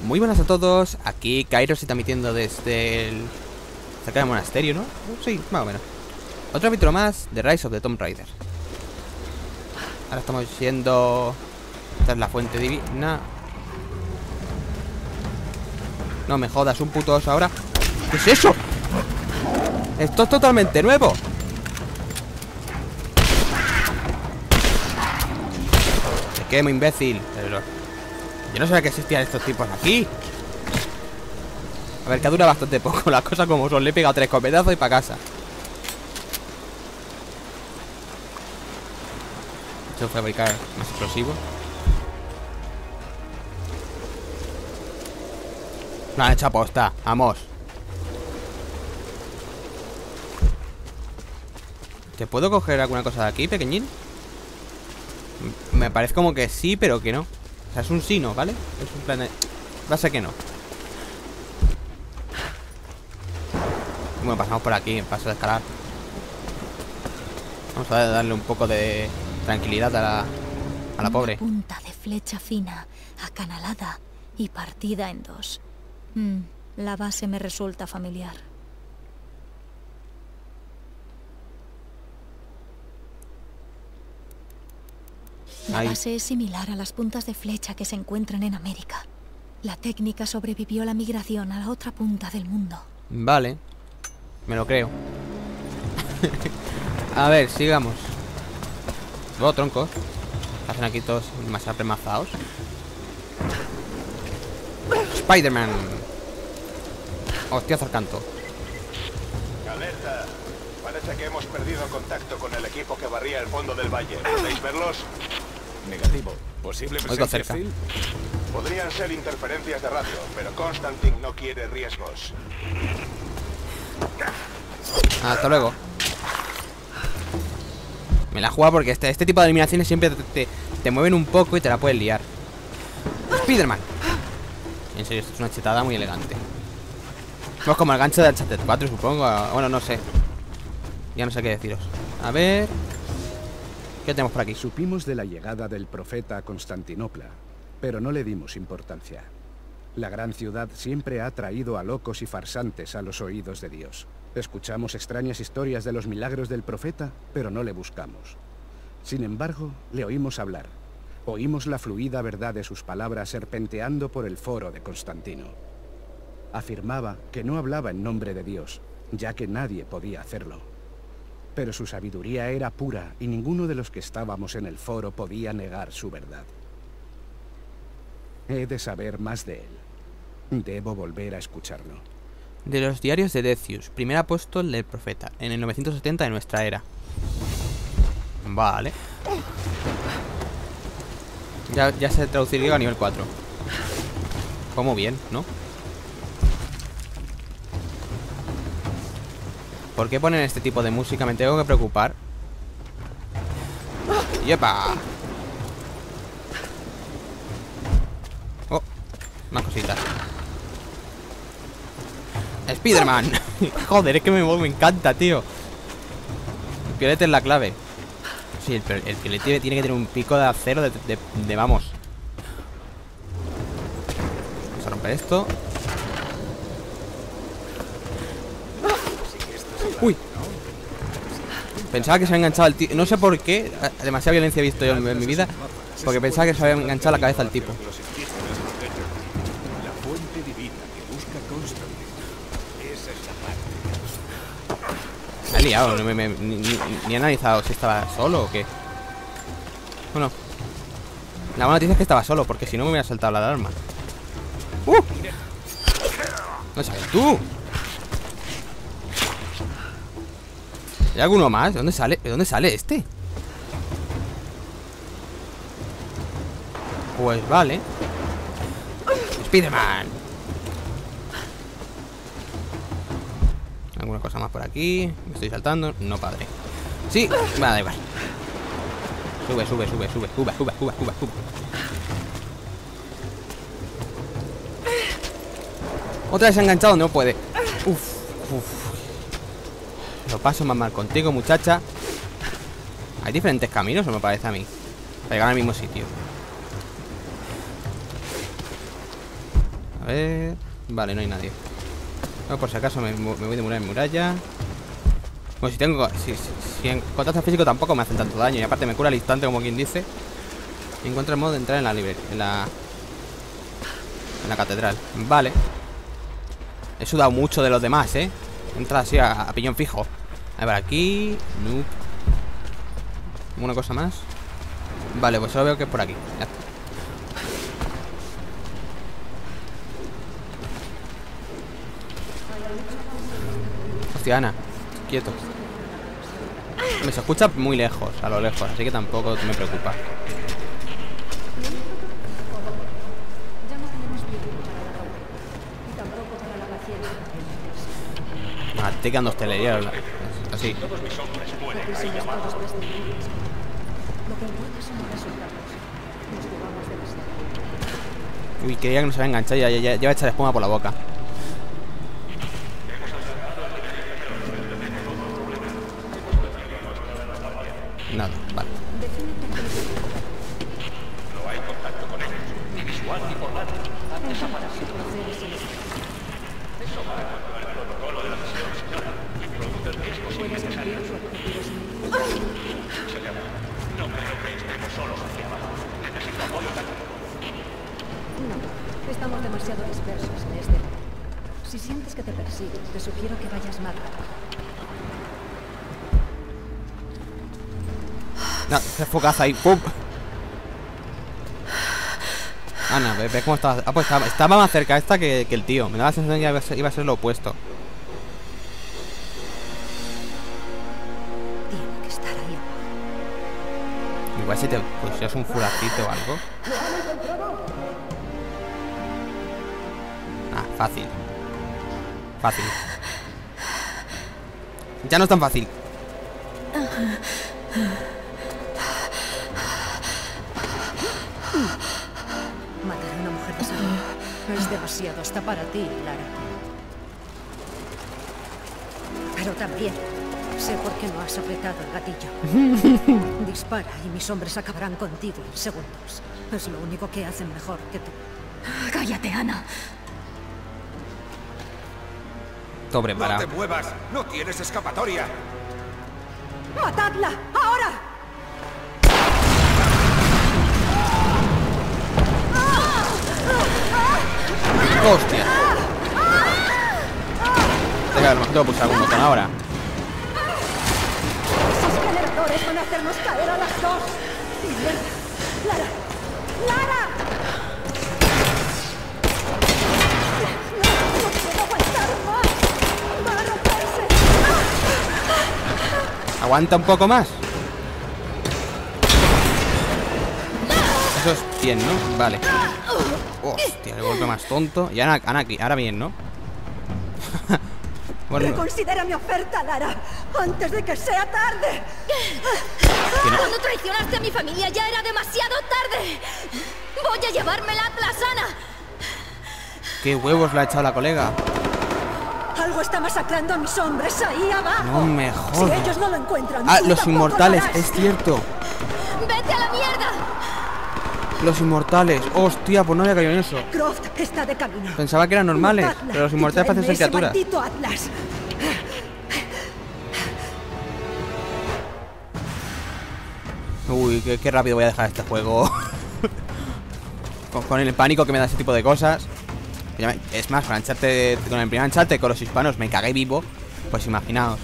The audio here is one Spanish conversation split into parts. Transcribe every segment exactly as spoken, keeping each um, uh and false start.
Muy buenas a todos, aquí Kairos está emitiendo desde el... cerca del monasterio, ¿no? Sí, más o menos. Otro capítulo más de Rise of the Tomb Raider. Ahora estamos yendo... Esta es la fuente divina. No me jodas, un puto oso ahora. ¿Qué es eso? Esto es totalmente nuevo. Me quemo, imbécil. Pero... yo no sabía que existían estos tipos aquí. A ver, que dura bastante poco las cosas como son. Le he pegado tres copetazos y para casa. Tengo que fabricar más explosivos. No han hecho aposta, vamos. ¿Te puedo coger alguna cosa de aquí, pequeñín? Me parece como que sí, pero que no. O sea, es un sí, no, ¿vale? Es un plan de... va a ser que no. Bueno, pasamos por aquí, paso de escalar. Vamos a darle un poco de tranquilidad a la, a la pobre. Una punta de flecha fina, acanalada y partida en dos. Mm, la base me resulta familiar. La Ahí. base es similar a las puntas de flecha que se encuentran en América. La técnica sobrevivió la migración a la otra punta del mundo. Vale. Me lo creo. A ver, sigamos. Oh, troncos. Hacen aquí todos más apremazados. Spider-Man. Hostiazo al canto. Alerta. Parece que hemos perdido contacto con el equipo que barría el fondo del valle. ¿Podéis verlos? Negativo. ¿Posible Oigo presencia cerca. hostil? Podrían ser interferencias de radio, pero Constantine no quiere riesgos. Hasta luego. Me la juega porque este, este tipo de eliminaciones siempre te, te, te mueven un poco y te la puedes liar. Spider-Man. En serio, esto es una chetada muy elegante. Es como el gancho de Uncharted cuatro, supongo. Bueno, no sé. Ya no sé qué deciros. A ver... ¿qué tenemos por aquí? Supimos de la llegada del profeta a Constantinopla, pero no le dimos importancia. La gran ciudad siempre ha traído a locos y farsantes a los oídos de Dios. Escuchamos extrañas historias de los milagros del profeta, pero no le buscamos. Sin embargo, le oímos hablar. Oímos la fluida verdad de sus palabras serpenteando por el foro de Constantino. Afirmaba que no hablaba en nombre de Dios, ya que nadie podía hacerlo. Pero su sabiduría era pura y ninguno de los que estábamos en el foro podía negar su verdad. He de saber más de él. Debo volver a escucharlo. De los diarios de Decius, primer apóstol del profeta, en el novecientos setenta de nuestra era. Vale. Ya, ya sé traducir griego a nivel cuatro. Como bien, ¿no? ¿Por qué ponen este tipo de música? Me tengo que preocupar. ¡Yepa! Oh, más cositas. Spider-Man. Joder, es que me, me encanta, tío. El piolete es la clave. Sí, el, el piolete tiene que tener un pico de acero de, de, de vamos. Vamos a romper esto. Uy. Pensaba que se había enganchado al tipo. No sé por qué. Demasiada violencia he visto yo en, en mi vida. Porque pensaba que se había enganchado la cabeza al tipo. La fuente divina que busca Constantine. Esa es la parte. Me ha liado. No me, me, ni, ni, ni he analizado si estaba solo o qué. Bueno. La buena noticia es que estaba solo. Porque si no me hubiera saltado la alarma. ¡Uh! ¿Dónde sales tú? ¿Hay alguno más? ¿De dónde sale? ¿De dónde sale este? Pues vale. Spider-Man. ¿Alguna cosa más por aquí? ¿Me estoy saltando? No, padre. Sí, vale, da igual. Sube, sube, sube, sube, sube, sube, sube, sube, sube. Otra vez se ha enganchado, no puede. Uf, uf. Lo paso más mal contigo, muchacha. Hay diferentes caminos, o me parece a mí, para llegar al mismo sitio. ver... Vale, no hay nadie. No, por si acaso me, me voy de muralla en muralla. Bueno, si tengo... Si, si, si en contacto físico tampoco me hacen tanto daño. Y aparte me cura al instante, como quien dice. Y encuentro el modo de entrar en la librería. En la... En la catedral. Vale. He sudado mucho de los demás, ¿eh? Entra así a, a piñón fijo. A ver, aquí... Nope. ¿Una cosa más? Vale, pues solo veo que es por aquí. Ya está. Hostia, Ana. Quieto. Me se escucha muy lejos, a lo lejos. Así que tampoco me preocupa. Te quedan dos hostelería, así. Uy, quería que no se vaya a enganchar. Ya, ya, ya va a echar espuma por la boca. Nada, vale. No hay contacto con ellos, ni visual ni por nada. Han desaparecido. Eso va con el protocolo de la misión, señora. Introduce el riesgo sin necesario. Señora, no creo que estemos solos hacia abajo. Necesito apoyo táctico. No, estamos demasiado dispersos en este. Si sientes que te persiguen, te sugiero que vayas más rápido. No, se focaza ahí. ¡Pum! Ana, ve, ve cómo estaba. Ah, pues estaba, estaba más cerca esta que, que el tío. Me daba la sensación que iba a ser, iba a ser lo opuesto. Tiene que estar ahí abajo. Igual si te pusieras un fulacito o algo. Ah, fácil. Fácil. Ya no es tan fácil. Matar a una mujer de salud es demasiado hasta para ti, Lara. Pero también sé por qué no has apretado el gatillo. Dispara y mis hombres acabarán contigo en segundos. Es lo único que hacen mejor que tú. Cállate, Ana. Todo preparado. ¡No te muevas! ¡No tienes escapatoria! ¡Matadla! ¡Ahora! ¡Hostia! Tengo que pulsar algún botón ahora. ¡Esos generadores van a hacernos caer a las dos! ¡Mierda! ¡Lara! ¡Lara! ¡No, no puedo aguantar más! ¡Va a romperse! Aguanta un poco más. Eso es bien, ¿no? Vale. Hostia, el golpe más tonto. Y Ana, Ana aquí, ahora bien, ¿no? Bueno, Reconsidera mi oferta, Lara, antes de que sea tarde. no. Cuando traicionaste a mi familia ya era demasiado tarde. Voy a llevarme la Atlas, Ana. ¿Qué huevos le ha echado la colega? Algo está masacrando a mis hombres ahí abajo. No me Si jodas. ellos no lo encuentran, Ah, tú los tampoco inmortales, lo harás. es cierto. ¡Vete a la mierda! Los inmortales. Hostia, pues no había caído en eso. Croft está de camino. Pensaba que eran normales, Matadla pero los y inmortales parecen ser tráeme ese criaturas. maldito Atlas. Uy, qué, qué rápido voy a dejar este juego. con, con el pánico que me da ese tipo de cosas. Ya me- Es más, con, Uncharted- con el primer Uncharted, con los hispanos, me cagué vivo. Pues imaginaos.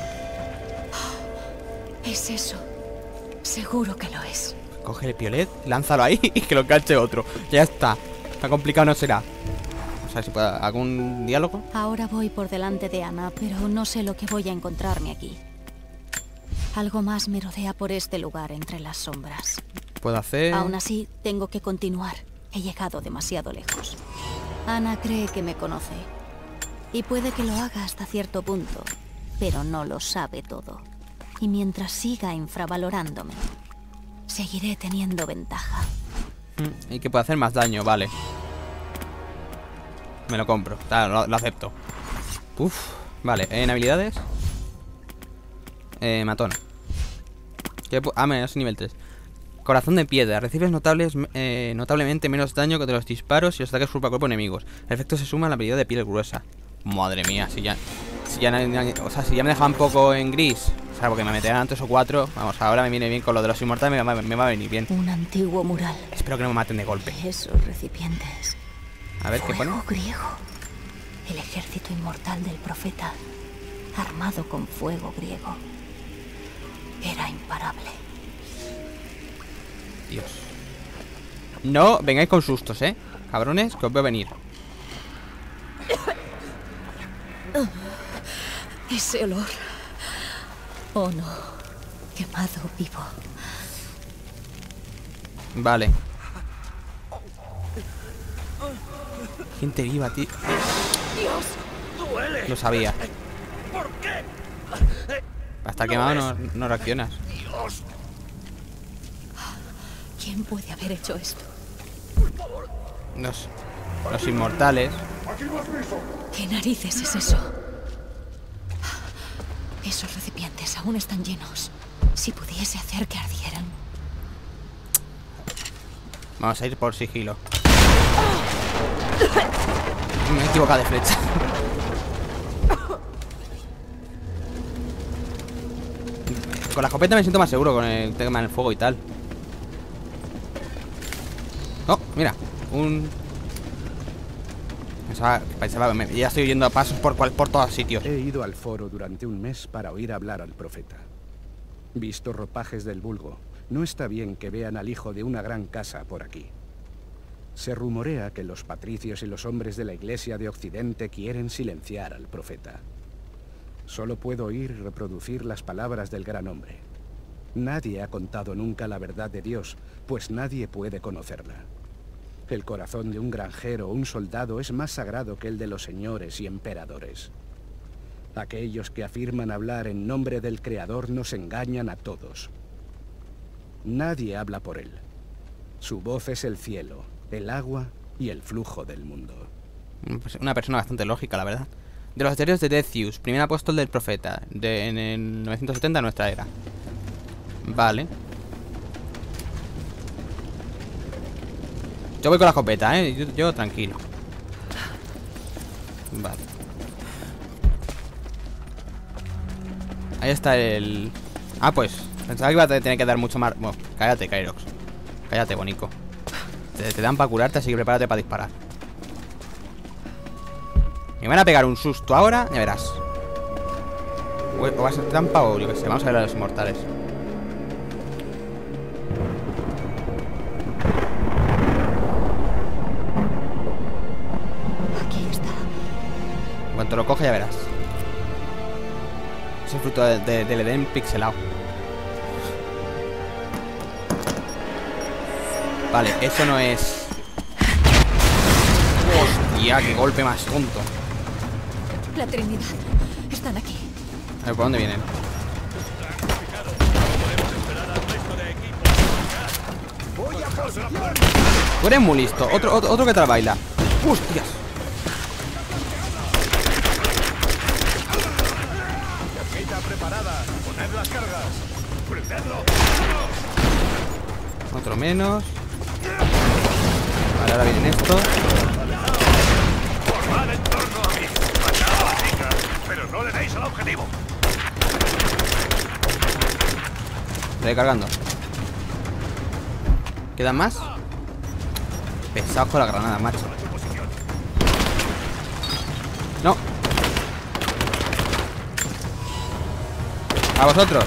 Es eso. Seguro que lo es. Coge el piolet, lánzalo ahí y que lo enganche otro. Ya está. Tan complicado no será. O sea, si puedo, ¿algún diálogo? Ahora voy por delante de Ana, pero no sé lo que voy a encontrarme aquí. Algo más me rodea por este lugar entre las sombras. Puedo hacer... Aún así, tengo que continuar. He llegado demasiado lejos. Ana cree que me conoce. Y puede que lo haga hasta cierto punto, pero no lo sabe todo. Y mientras siga infravalorándome, seguiré teniendo ventaja. Mm, Y que puede hacer más daño, vale. Me lo compro, claro, lo, lo acepto. Uf, vale, en habilidades eh, matona. ¿Qué pu- Ah, menos nivel tres. Corazón de piedra. Recibes notables, eh, notablemente menos daño que de los disparos y los ataques cuerpo a cuerpo enemigos. El efecto se suma a la habilidad de piel gruesa. Madre mía, si ya... Si ya, o sea, si ya me dejaban poco en gris, o sea, porque me meterán tres o cuatro. Vamos, ahora me viene bien con lo de los inmortales, me va, me va a venir bien. Un antiguo mural. Espero que no me maten de golpe. Esos recipientes. A ver, ¿qué pone? Fuego griego. El ejército inmortal del profeta, armado con fuego griego. Era imparable. Dios. No vengáis con sustos, ¿eh? Cabrones, que os veo venir. Ese olor. Oh no. Quemado vivo. Vale. Gente viva, tío. Dios, duele. Lo sabía. ¿Por qué? Hasta No quemado es- no, no reaccionas. Dios, ¿Quién puede haber hecho esto? Los, los inmortales. ¿Qué narices es eso? Esos recipientes aún están llenos. Si pudiese hacer que ardieran. Vamos a ir por sigilo. Me he equivocado de flecha. Con la escopeta me siento más seguro con el tema del fuego y tal. Oh, mira, un... Pensaba, pensaba, me- ya estoy yendo a pasos por, cual, por todos sitios. He ido al foro durante un mes para oír hablar al profeta. Visto ropajes del vulgo, no está bien que vean al hijo de una gran casa por aquí. Se rumorea que los patricios y los hombres de la Iglesia de Occidente quieren silenciar al profeta. Solo puedo oír y reproducir las palabras del gran hombre. Nadie ha contado nunca la verdad de Dios, pues nadie puede conocerla. El corazón de un granjero o un soldado es más sagrado que el de los señores y emperadores. Aquellos que afirman hablar en nombre del Creador nos engañan a todos. Nadie habla por él. Su voz es el cielo, el agua y el flujo del mundo. Pues una persona bastante lógica, la verdad. De los asterios de Decius, primer apóstol del profeta, de, en el novecientos setenta de nuestra era. Vale. Yo voy con la escopeta, ¿eh? Yo, yo tranquilo. Vale. Ahí está el... Ah, pues pensaba que iba a tener que dar mucho más... Bueno, cállate, Kairox. Cállate, bonico. Te, te dan para curarte, así que prepárate para disparar. Me van a pegar un susto ahora, ya verás. O, o va a ser trampa o yo qué sé. Vamos a ver a los inmortales. Aquí está. En cuanto lo coge ya verás. Es el fruto de- de- del Edén pixelado. Vale, eso no es... Hostia, qué golpe más tonto. La Trinidad. Están aquí. A ver, ¿por dónde vienen? Tú eres muy listo. Otro, otro, otro que te la baila. ¡Hostias! Quita preparada. Poned las cargas. Prendedlo. Otro menos. Vale, ahora vienen estos. Formad en torno a mí. Matad a las chicas, pero no le deis al objetivo. Estoy cargando. ¿Quedan más? Pesados con la granada, macho. No. A vosotros.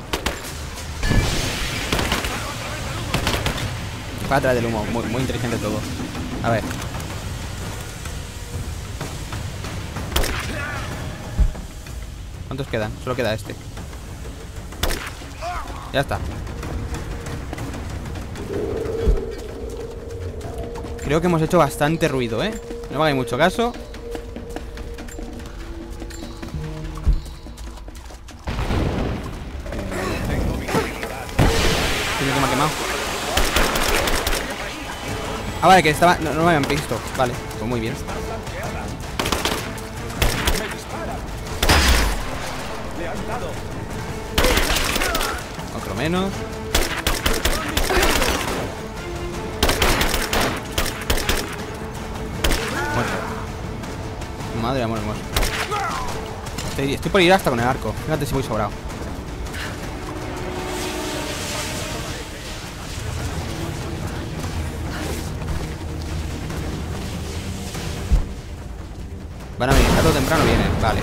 Para atrás del humo. Muy, muy inteligente todo. A ver. ¿Cuántos quedan? Solo queda este. Ya está. Creo que hemos hecho bastante ruido, ¿eh? No me hagáis mucho caso. Creo que me ha quemado. Ah, vale, que estaba... No, no me habían visto. Vale, pues muy bien. Otro menos. Muerto. Madre amor hermoso. Estoy, estoy por ir hasta con el arco. Fíjate si voy sobrado. Van a venir, tarde o temprano vienen, vale.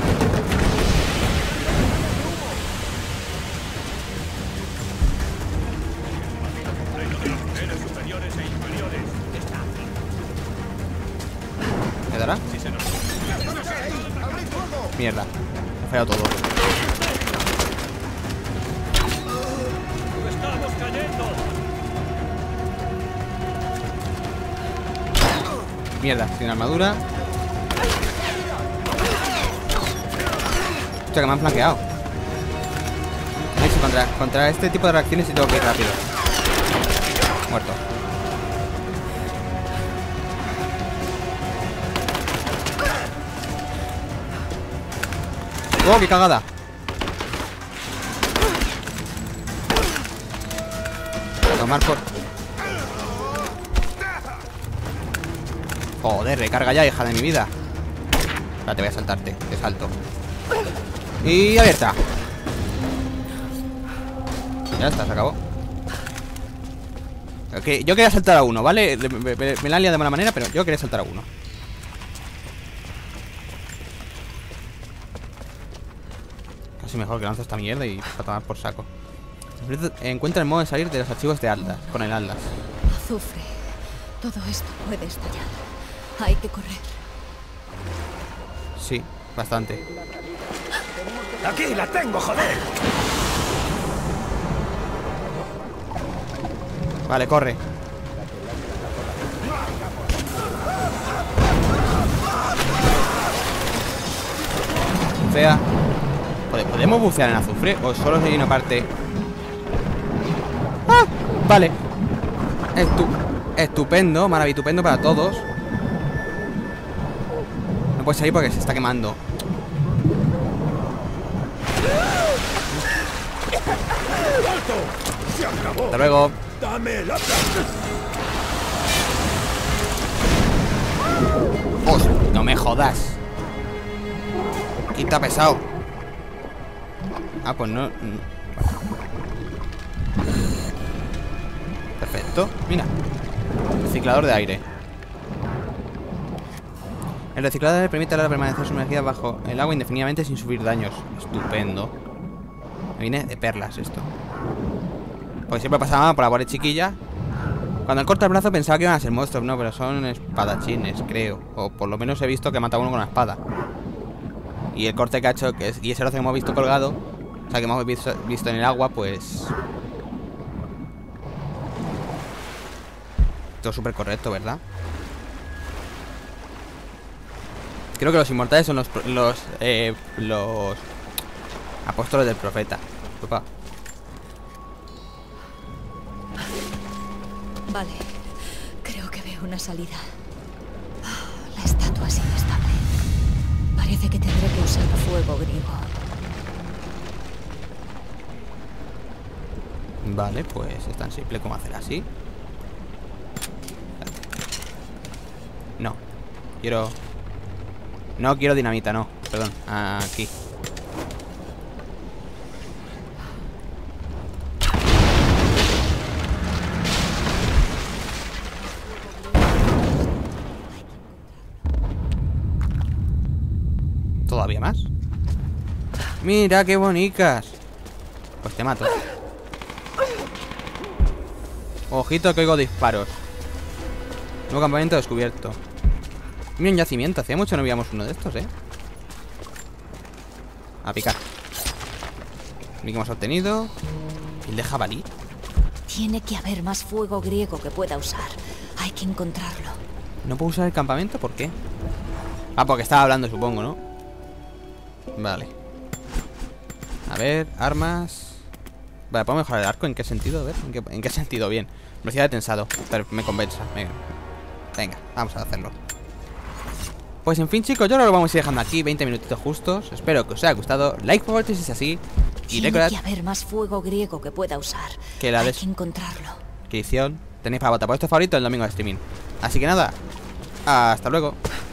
¿Me dará? Mierda, me ha fallado todo. ¡Estamos cayendo! Mierda, sin armadura. Hostia, que me han flanqueado. Ay, sí, contra, contra este tipo de reacciones sí tengo que ir rápido. Muerto. ¡Oh, qué cagada! Tomar por... Joder, recarga ya, hija de mi vida. Espérate, voy a saltarte. Te salto. Y abierta. Ya está, se acabó. Okay, yo quería saltar a uno, ¿vale? Me, me, me la han liado de mala manera, pero yo quería saltar a uno. Casi mejor que lanzo esta mierda y para tomar por saco. Encuentra el modo de salir de los archivos de Atlas, con el Atlas. Azufre. Todo esto puede estallar. Hay que correr. Sí, bastante. ¡Aquí la tengo, joder! Vale, corre. Fea. ¿Podemos bucear en azufre? ¿O solo hay una parte? ¡Ah! Vale. Estu Estupendo, maravitupendo para todos. No puede salir porque se está quemando. ¡Se acabó! Hasta luego. ¡Dame la ¡Hostia! No me jodas. Quita pesado. Ah, pues no, no. Perfecto. Mira. Reciclador de aire. El reciclador le permite a la permanecer sumergida bajo el agua indefinidamente sin sufrir daños. Estupendo. Me viene de perlas esto. Porque siempre pasaba por la pared chiquilla. Cuando el corta el brazo pensaba que iban a ser monstruos. No, pero son espadachines, creo. O por lo menos he visto que mata a uno con una espada. Y el corte que ha hecho, que es, y ese brazo que hemos visto colgado, o sea, que hemos visto, visto en el agua, pues... Todo súper correcto, ¿verdad? Creo que los inmortales son los... Los... Eh, los... Apóstoles del profeta. Opa. Vale, creo que veo una salida. Oh, la estatua es inestable. Parece que tendré que usar fuego griego. Vale, pues es tan simple como hacer así. No. Quiero... No quiero dinamita, no. Perdón, aquí. ¿Todavía más? Mira qué bonitas. Pues te mato. Ojito que oigo disparos. Nuevo campamento descubierto. Mira un yacimiento. Hacía mucho no veíamos uno de estos, eh. A picar. Mira que hemos obtenido. ¿El de jabalí? Tiene que haber más fuego griego que pueda usar. Hay que encontrarlo. ¿No puedo usar el campamento? ¿Por qué? Ah, porque estaba hablando, supongo, ¿no? Vale. A ver, armas. Vale, ¿puedo mejorar el arco? ¿En qué sentido? A ver, ¿en qué, en qué sentido? Bien. Velocidad de tensado. Pero me compensa. Venga. Venga, vamos a hacerlo. Pues en fin, chicos, yo ahora lo vamos a ir dejando aquí. veinte minutitos justos. Espero que os haya gustado. Like, por favor, si es así. Y Tiene recordad que haber más fuego griego que pueda usar. que la Hay des... que encontrarlo. descripción tenéis para votar por este favorito el domingo de streaming. Así que nada, hasta luego.